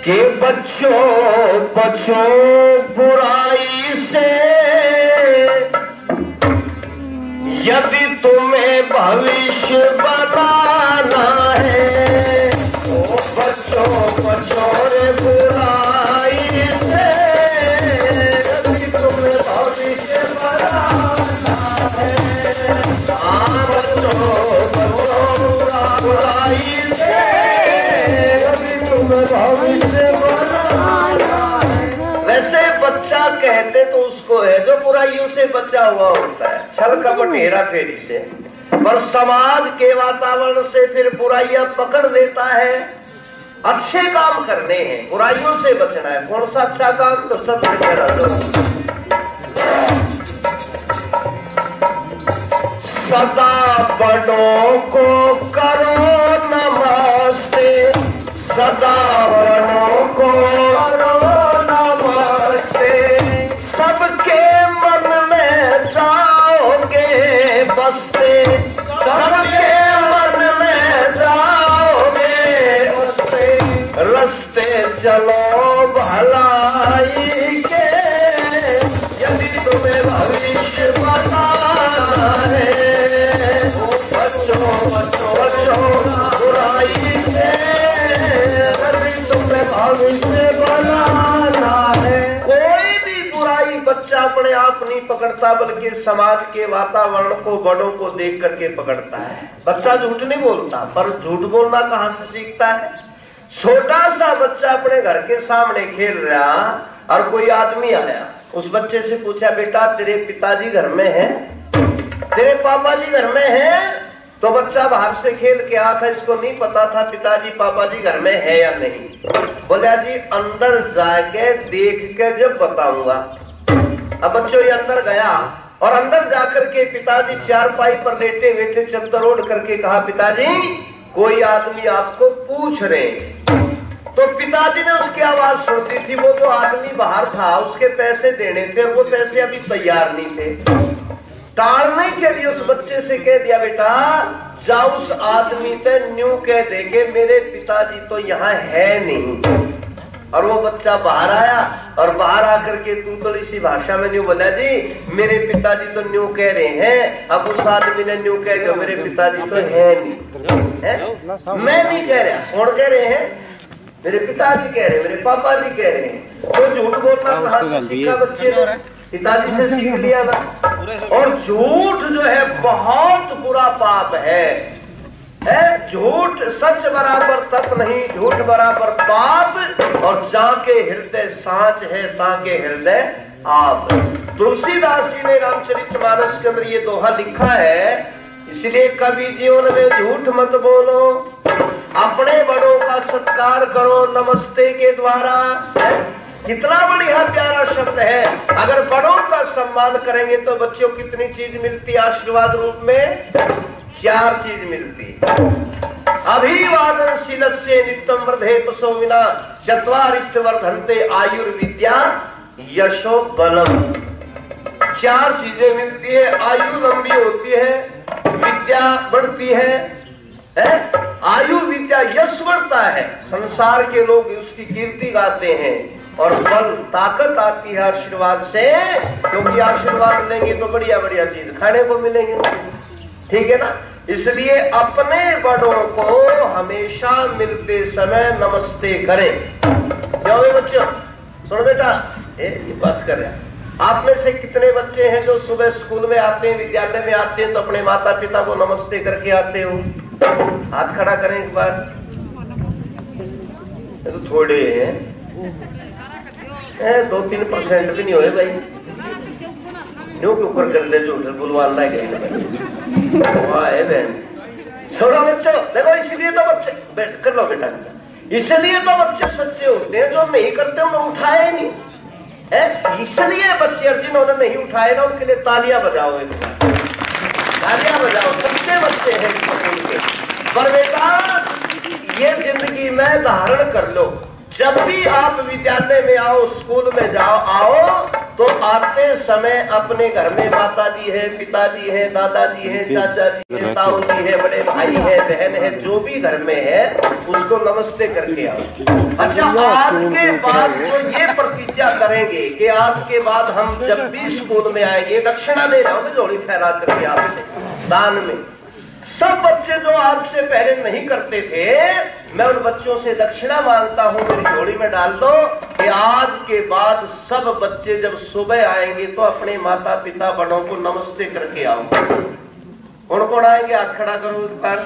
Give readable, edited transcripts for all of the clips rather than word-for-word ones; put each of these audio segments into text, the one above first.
कि बच्चों बच्चों बुराई से, यदि तुम्हें भविष्य बनाना है। ओ बच्चों बच्चों रे बुराई से, यदि तुम्हें भविष्य बनाना है। बच्चों बच्चों बुराई से, यदि तुम्हें भविष्य बनाना है। वैसे बच्चा कहते तो उसको है जो बुराइयों से बचा हुआ होता है, छल कपट हेरा फेरी से, पर समाज के वातावरण से फिर बुराइयां पकड़ लेता है। अच्छे काम करने हैं, बुराइयों से बचना है। कौन सा अच्छा काम? तो सबसे पहला सदा बड़ों को करो नमस्ते, सदा बड़ों को करो नमस्ते, सबके मन में जाओगे बसते, सबके मन में जाओगे बसते, रस्ते चलो भलाई के, यदि तुम्हें भविष्य बनाना है। बच्चों बच्चों बच्चों बुराई से, यदि तुम्हें भविष्य बनाना है। कोई भी बुराई बच्चा अपने आप नहीं पकड़ता, बल्कि समाज के वातावरण को, बड़ों को देख करके पकड़ता है। बच्चा झूठ नहीं बोलता, पर झूठ बोलना कहाँ से सीखता है? छोटा सा बच्चा अपने घर के सामने खेल रहा और कोई आदमी आया, उस बच्चे से पूछा, बेटा तेरे पिताजी घर में हैं? तेरे पापा जी घर में हैं? तो बच्चा बाहर से खेल के आया था, इसको नहीं पता था पिताजी पापा जी घर में है या नहीं। बोला जी अंदर जाके देख के जब बताऊंगा। अब बच्चों ये अंदर गया और अंदर जाकर के पिताजी चारपाई पर लेटे हुए थे, चद्दर ओढ़ करके कहा, पिताजी कोई आदमी आपको पूछ रहे। तो पिताजी ने उसकी आवाज सुनती थी। वो जो आदमी बाहर था उसके पैसे देने थे और वो पैसे अभी तैयार नहीं थे। टालने के लिए उस बच्चे से कह दिया, बेटा जाओ उस आदमी पे न्यू कह देखे मेरे पिताजी तो यहाँ है नहीं। और वो बच्चा बाहर आया और बाहर आकर के तूतड़ी सी भाषा में न्यू बोला, जी मेरे पिताजी तो न्यू कह रहे हैं। अब उस आदमी ने न्यू कह दिया, मेरे पिताजी तो है नहीं है? मैं नहीं कह रहा, कौन कह रहे हैं? मेरे पिताजी कह रहे हैं, मेरे पापा जी कह रहे हैं। तो झूठ बोलना कहाँ से सीखा बच्चे ने? पिताजी से सीख लिया ना। और झूठ जो है बहुत बुरा पाप है। झूठ सच बराबर तप नहीं, झूठ बराबर पाप। और जाके हृदय सांच है ताके हृदय आप। तुलसीदास जी ने रामचरितमानस के अंदर ये दोहा लिखा है, इसलिए कभी जीवन में झूठ मत बोलो, अपने बड़ों का सत्कार करो नमस्ते के द्वारा। कितना बढ़िया प्यारा शब्द है। अगर बड़ों का सम्मान करेंगे तो बच्चों को कितनी चीज मिलती है आशीर्वाद रूप में? 4 चीज मिलती। अभिवादनशीलस्य नित्यं वर्धेत विना चत्वारिष्ठ वर्धन्ते आयुर्विद्या यशो बलम। 4 चीजें मिलती है। आयु लंबी होती है, विद्या बढ़ती है, आयु विद्या यश बढ़ता है, संसार के लोग उसकी कीर्ति गाते हैं, और बल ताकत आती है आशीर्वाद से, क्योंकि आशीर्वाद लेंगे तो बढ़िया बढ़िया चीज खाने को मिलेंगे। ठीक है ना? इसलिए अपने बड़ों को हमेशा मिलते समय नमस्ते करें। क्यों बच्चों? सुनो बेटा, ये बात कर रहे हैं। आप में से कितने बच्चे हैं जो सुबह स्कूल में आते हैं, विद्यालय में आते हैं तो अपने माता पिता को नमस्ते करके आते हो? हाथ खड़ा करें एक बार। तो थोड़े हैं, 2-3% भी नहीं हो भाई। न्यू के ऊपर कर दे, झूठ बुलवाना है बहन। छोड़ो बच्चों, देखो इसलिए तो बच्चे बैठ कर लो बेटा, इसलिए तो बच्चे सच्चे होते हैं। जो नहीं करते उन्हें उठाए नहीं है, इसलिए बच्चे जिन्होंने नहीं उठाए ना उनके लिए तालियां बजाओ, तालियां बजाओ। सच्चे बच्चे हैं स्कूल के। पर बेटा ये जिंदगी में धारण कर लो, जब भी आप विद्यालय में आओ, स्कूल में जाओ आओ, तो आते समय अपने घर में माता जी है, पिताजी है, दादाजी है, चाचा जी है, ताऊ जी है, बड़े भाई है, बहन है, जो भी घर में है उसको नमस्ते करके आओ। अच्छा, आज के बाद तो ये प्रतिज्ञा करेंगे कि आज के बाद हम जब भी स्कूल में आएंगे, दक्षिणा ले रहा हूँ झोली फहरा करके आपसे दान में। सब बच्चे जो आज से पहले नहीं करते थे, मैं उन बच्चों से दक्षिणा मांगता हूँ, मेरी झोली में डाल दो कि आज के बाद सब बच्चे जब सुबह आएंगे तो अपने माता पिता बड़ों को नमस्ते करके आओ। कौन कौन आएंगे? हाथ खड़ा करो एक बार।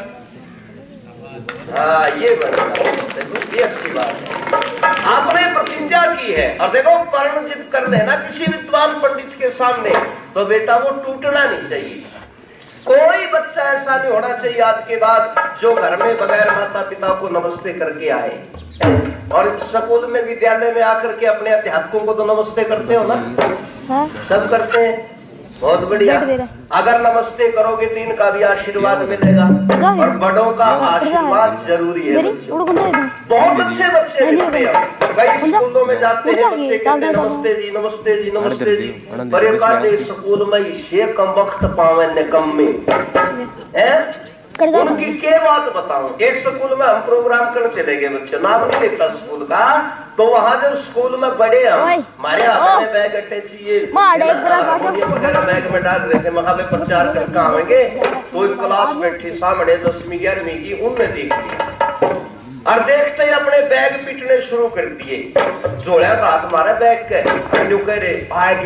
हाँ, ये ये अच्छी बात है, आपने प्रतिज्ञा की है। और देखो, परिणजित कर लेना किसी विद्वान पंडित के सामने, तो बेटा वो टूटना नहीं चाहिए। कोई बच्चा ऐसा नहीं होना चाहिए आज के बाद जो घर में बगैर माता पिता को नमस्ते करके आए। और स्कूल में, विद्यालय में आकर के अपने अध्यापकों को तो नमस्ते करते हो ना? हाँ? सब करते हैं, बहुत बढ़िया। अगर नमस्ते करोगे तो इनका भी आशीर्वाद मिलेगा, और बड़ों का आशीर्वाद जरूरी है। बहुत अच्छे बच्चे मिलते हैं, कई स्कूलों में जाते हैं बच्चे, कहते हैं नमस्ते जी, नमस्ते जी, नमस्ते जी। पर एक स्कूल में इसे कम वक्त पावे निकम्मे है। उनकी क्या बात बताऊं। एक स्कूल में हम प्रोग्राम करने चले गए, बच्चे नाम नहीं लेता स्कूल का, तो वहाँ जब स्कूल में बड़े हम, हमारे हाथ में बैग अटैच चाहिए बैग में डाल रहे थे, वहां पे प्रचार करके आवेंगे, तो एक क्लास बैठी सामने 10वीं 11वीं की, उनने देख लिया और देखते ही अपने बैग पीटने शुरू कर दिए। जोड़ा का हाथ मारा बैग के, कह रहे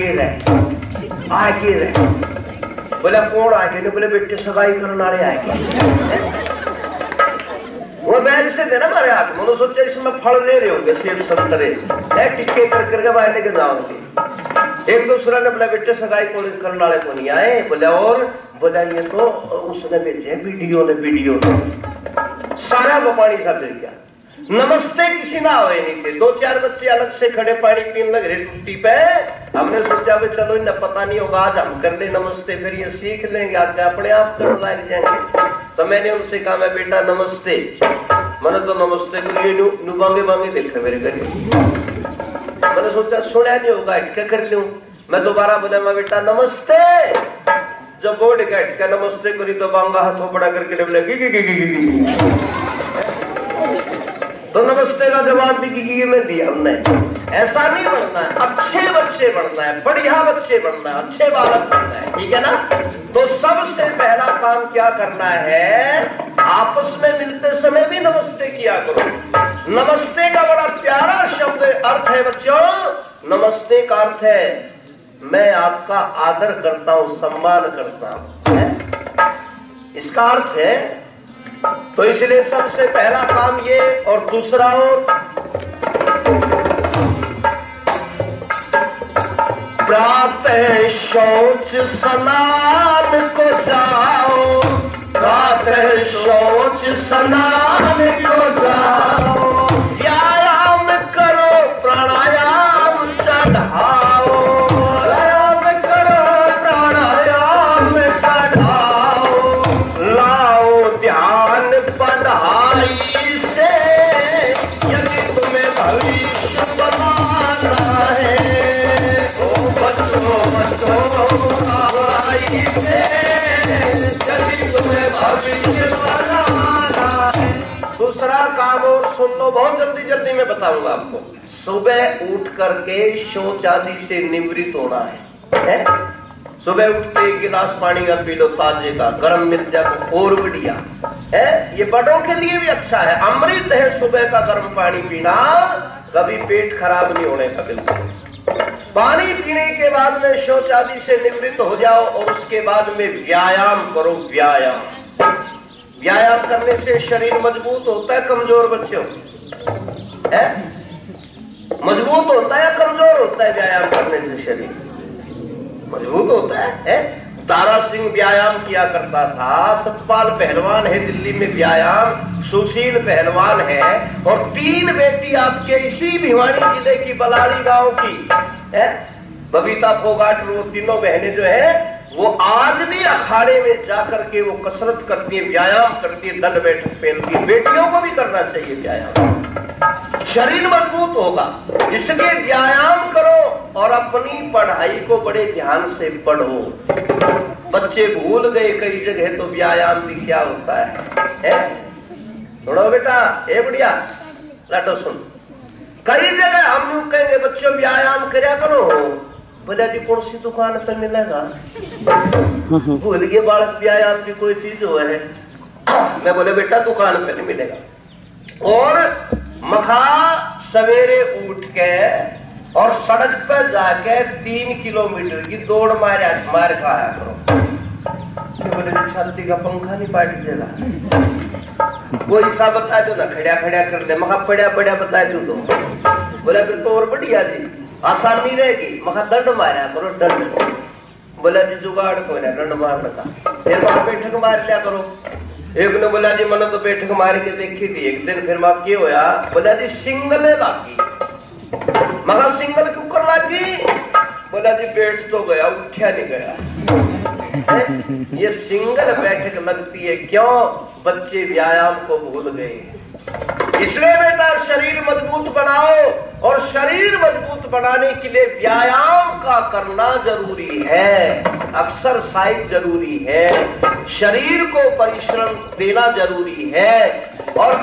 आगे रहे। बोला कौन आगे? ने बोले बेटे सगाई करने वाले आएंगे। वो बैग से देना हमारे हाथ में, सोचा इसमें फल ले रहे होंगे, सेब संतरे, टिक्के कर करके बाहर लेके जाओगे। एक दूसरा ने बोला बेटे सगाई करने वाले को नहीं आए। बोला और? बोला ये तो उसने भेजे वीडियो सारा वो पानी सा फिर गया। नमस्ते किसी ना हुए नहीं थे, 2-4 बच्चे अलग से खड़े पानी पीने लग रहे टूटी पे। हमने सोचा भाई चलो इन्हें पता नहीं होगा, आज हम कर ले नमस्ते, फिर ये सीख लेंगे, आगे अपने आप करने लग जाएंगे। तो मैंने उनसे कहा मैं बेटा नमस्ते, मैंने तो नमस्ते बांगे बांगे देखा मेरे घर। मैंने सोचा सुना नहीं होगा, अटका कर लूं। मैं दोबारा बोला मैं बेटा नमस्ते। जब बोर्ड का अटका नमस्ते करी तो बांगा हाथों बड़ा करके बोला तो नमस्ते का जवाब भी में दिया हमने। ऐसा नहीं बनना है, अच्छे बच्चे बनना है, बढ़िया बच्चे बनना है, अच्छे बालक बनना है, ठीक है ना? तो सबसे पहला काम क्या करना है, आपस में मिलते समय भी नमस्ते किया करो। नमस्ते का बड़ा प्यारा शब्द अर्थ है बच्चों। नमस्ते का अर्थ है मैं आपका आदर करता हूं, सम्मान करता हूं, इसका अर्थ है। तो इसलिए सबसे पहला काम ये, और दूसरा प्रातः शौच स्नान को जाओ, प्रातः शौच स्नान को जाओ, व्यायाम करो प्राणायाम चढ़ाओ, व्यायाम करो प्राणायाम चढ़ाओ, लाओ ध्यान पढ़ाई से, यदि तुम्हें भविष्य बनाना है, ओ बच्चों पढ़ाई से, यदि तुम्हें भविष्य बनाना है। दूसरा काम और सुन लो, बहुत जल्दी जल्दी मैं बताऊंगा आपको। सुबह उठ करके शौच आदि से निवृत्त होना है? सुबह उठते एक गिलास पानी का पी लो, ताजे का, गर्म मिल जाए तो और बढ़िया है। ये बड़ों के लिए भी अच्छा है, अमृत है सुबह का गर्म पानी पीना, कभी पेट खराब नहीं होने का बिल्कुल। पानी पीने के बाद में शौच आदि से निवृत्त हो जाओ, और उसके बाद में व्यायाम करो। व्यायाम करने से शरीर मजबूत होता है, कमजोर बच्चों है? मजबूत होता है या कमजोर होता है? व्यायाम करने से शरीर मजबूत होता है? तारा सिंह व्यायाम किया करता था, सतपाल पहलवान है दिल्ली में व्यायाम, सुशील पहलवान है, और 3 बेटी आपके इसी भिवानी जिले की बलाली गांव की है, बबीता फोगाट, वो तीनों बहनें जो है वो आज भी अखाड़े में जाकर के वो कसरत करती है, व्यायाम करती है, दंड बैठक पेलती है। बेटियों को भी करना चाहिए व्यायाम। शरीर मजबूत होगा। इसलिए व्यायाम करो और अपनी पढ़ाई को बड़े ध्यान से पढ़ो। बच्चे भूल गए कई जगह तो व्यायाम भी क्या होता है? सुनो बेटा, ए बढ़िया लाटो सुन, कई जगह हम लोग कहेंगे बच्चों व्यायाम करया करो, बोले जी कौन सी दुकान पे मिलेगा? भूल गए बालक व्यायाम की कोई चीज हो है। मैं बोले बेटा दुकान पे नहीं मिलेगा। और मखा सवेरे उठ के और सड़क पर जाके 3 किलोमीटर की दौड़ मार खाया करो। बोले छाती का पंखा नहीं पाट देगा, कोई सा बता दो ना, खड़ा खड़ा कर दे। मखा पड़ा पड़ा बता दो तो बोला फिर तो और बढ़िया जी आसानी रहेगी। मखा दंड मारा करो, दंड। बोला जी जुगाड़ कोई ना, दंड मारने का। फिर वहां बैठक मार लिया करो। एक ने बोला जी मैंने तो बैठक मार के देखी थी एक दिन। फिर मां क्या होया? बोला जी सिंगल लागी। मगर सिंगल क्यों कर लागी? बोला जी बैठ तो गया, उठा नहीं गया। ये सिंगल बैठक लगती है क्यों? बच्चे व्यायाम को भूल गए। इसलिए बेटा शरीर मजबूत बनाओ, और शरीर मजबूत बनाने के लिए व्यायाम का करना जरूरी है, एक्सरसाइज जरूरी है, शरीर को परिश्रम देना जरूरी है, और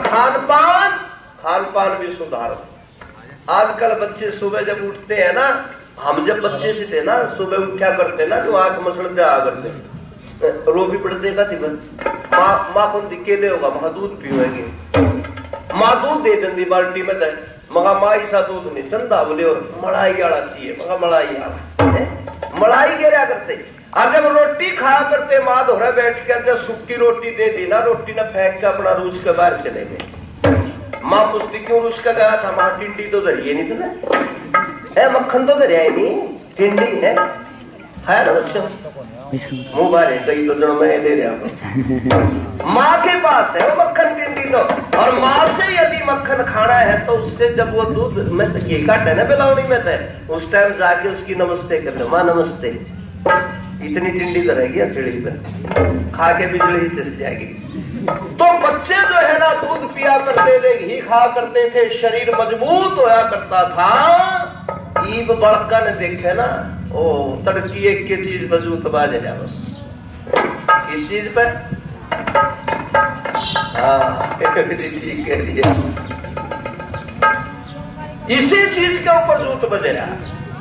खान पान भी सुधारो। आजकल बच्चे सुबह जब उठते हैं ना, हम जब बच्चे से थे ना, सुबह उठा करते ना जो आंख मसड़ जा करते रो भी पड़ते का थी। माँ कौन केले होगा, माँ दूध पीवेंगे, माँ दूध दे देंगी बाल्टी में। मगा माँ ऐसा दूध नहीं चंदा बोले और मलाई आड़ा चाहिए। मगा मलाई आड़ा मलाई गिरा करते। और जब रोटी खाया करते माँ दोहरा बैठ कर जब सूखी रोटी दे दी ना, रोटी ना फेंक के अपना रूस के बाहर चले गए। माँ पूछती क्यों रूस का गया था? माँ टिंडी तो धरिए नहीं तुमने, मक्खन तो धरिया नहीं, टिंडी है ना बच्चों। मुंह बारे कई तो जन्म में ले रहा माँ के पास है वो मक्खन टिंडी लो। और माँ से यदि मक्खन खाना है तो उससे जब वो दूध में ये काट है ना बिलावनी में थे, उस टाइम जाके उसकी नमस्ते कर दो, माँ नमस्ते। इतनी टिंडी तो रहेगी अकेली पे, खा के बिजली ही चस जाएगी। तो बच्चे जो है ना दूध पिया करते थे, घी खा करते थे, शरीर मजबूत होया करता था। ईब बड़का ने देखे ना, ओ तड़की एक के चीज मजबूत बाजे जा बस किस चीज पे? इसी चीज के ऊपर जूत बजे रहा।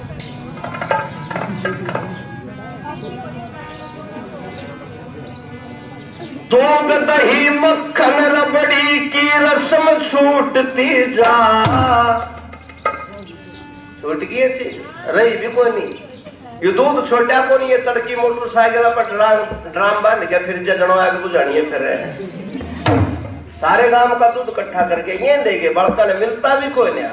दूध दही मक्खन रबड़ी की रस्म छूटती जा। छूट गई चीज रही भी कोई नहीं। ये दूध छोटा को नहीं है, तड़की मोटरसाइकिल पर ड्राम बांध के फिर जगनो आग बुझानी है। फिर सारे गांव का दूध इकट्ठा करके ये लेके बड़का ने मिलता भी कोई नहीं।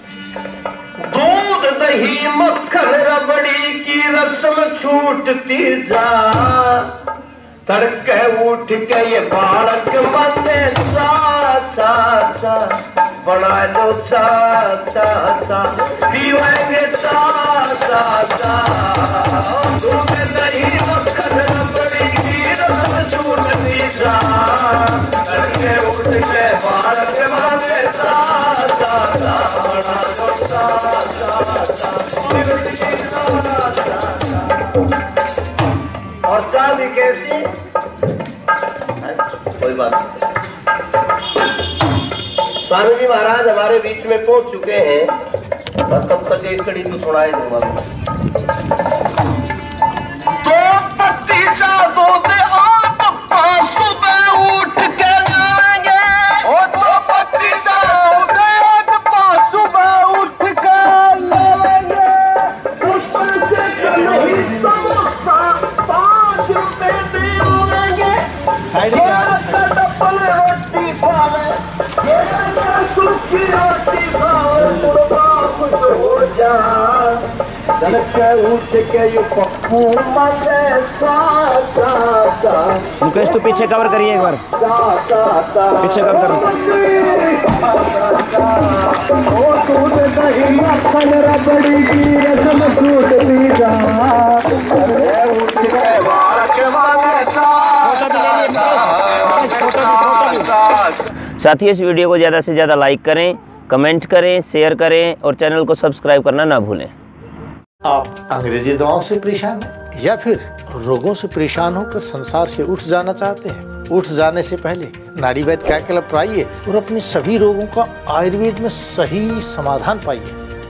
दूध दही मक्खन रबड़ी की रस्म छूटती जा, तड़के उठ के ये बालक मने सा सा सा बना लो सा सा सा पीवेंगे सा सा सा। दूध दही मक्खन रबड़ी की रस्म छूटती जा, तड़के उठ के बालक मने सा सा सा बना लो सा सा सा। और चाह भी कैसी? कोई बात नहीं। स्वामी जी महाराज हमारे बीच में पहुंच चुके हैं, बस तब तक एक कड़ी तो सुनाई दूंगा। तो पत्ती सा दो दे और सुबह उठ के जाएंगे, और तो पत्ती सा सुबह उठ के लेंगे। उस पर से नहीं समोसा 5 रुपए देंगे, डबल रोटी खावे, सूखी रोटी खावे, मुर्गा खुश हो जा। उठ के ये पप्पू मजे मुकेश तू पीछे कवर करिए एक बार, पीछे कवर करो। दूध दही मक्खन रबड़ी की रस्म छूटती जा, साथियों इस वीडियो को ज़्यादा से ज़्यादा लाइक करें, कमेंट करें, शेयर करें और चैनल को सब्सक्राइब करना ना भूलें। आप अंग्रेजी दवाओं से परेशान हैं या फिर रोगों से परेशान होकर संसार से उठ जाना चाहते हैं? उठ जाने से पहले नाड़ी वैद्य क्या क्लब पर आइए और अपने सभी रोगों का आयुर्वेद में सही समाधान पाइए।